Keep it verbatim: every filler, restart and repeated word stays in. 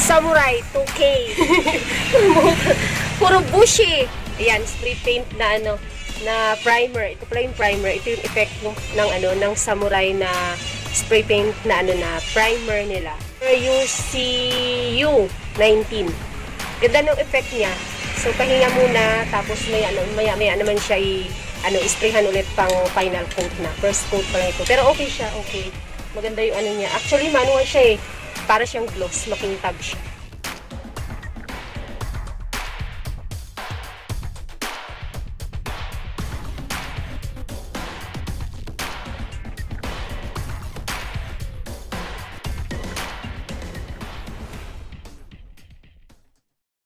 Samurai two K. Puro bushy. Ayan, spray paint na ano, na primer. Ito pala yung primer. Ito yung effect ng, ng ano, ng Samurai na spray paint na ano na primer nila. U C U nineteen. Ganda ng effect niya. So pahinga muna, tapos may ano, maya maya naman siya i ano, isprayhan ulit pang final coat na. First coat pala ito. Pero okay siya, okay. Maganda yung ano niya. Actually, manual siya eh. Para siyang gloss, makintab siya.